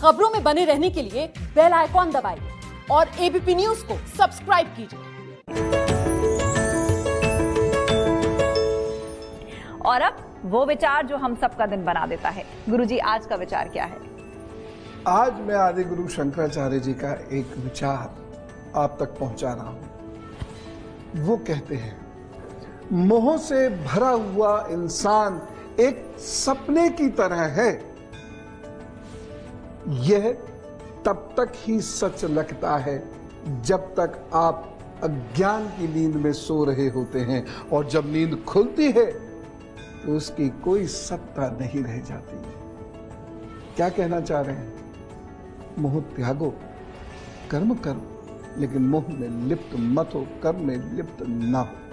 खबरों में बने रहने के लिए बेल आइकॉन दबाइए और एबीपी न्यूज को सब्सक्राइब कीजिए। और अब वो विचार जो हम सबका दिन बना देता है। गुरुजी, आज का विचार क्या है? आज मैं आदि गुरु शंकराचार्य जी का एक विचार आप तक पहुंचा रहा हूं। वो कहते हैं, मोह से भरा हुआ इंसान एक सपने की तरह है। यह तब तक ही सच लगता है जब तक आप अज्ञान की नींद में सो रहे होते हैं, और जब नींद खुलती है तो उसकी कोई सत्ता नहीं रह जाती। क्या कहना चाह रहे हैं? मोह त्यागो, कर्म करो, लेकिन मोह में लिप्त मत हो, कर्म में लिप्त ना हो।